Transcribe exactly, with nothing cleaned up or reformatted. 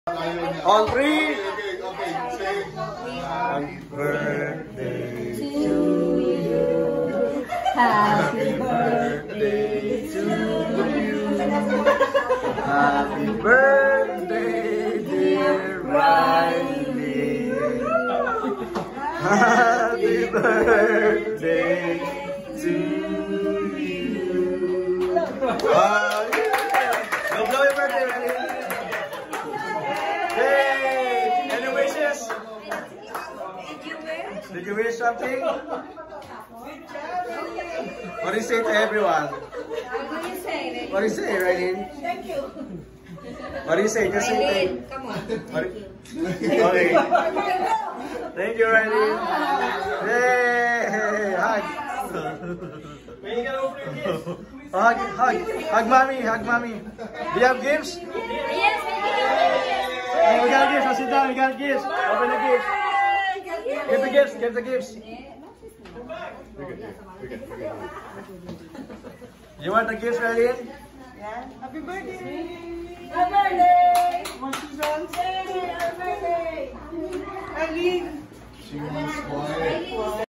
On three. Okay, okay, say Happy birthday to you. Happy birthday to you. Happy birthday, dear Riley. Happy birthday to you. Uh, yeah. Go blow your birthday, Riley. Hey! Any wishes? Did you wish something? What do you say to everyone? What do you say? What do you say, Ryan? Thank you. What do you say? Just say thank you. Come on. What do- Okay. Thank you, Ryan. Hey! Hug! hug, hug, hug, mommy, hug, mommy. Do you have gifts? Yes, Oh, we got gifts. I'll sit down. We got gifts. Open the gifts. Give the gifts. Give the gifts. You want the gifts, Ryan? Yeah. Happy birthday! Happy birthday! More seasons. Happy birthday! Eileen. she wants quiet.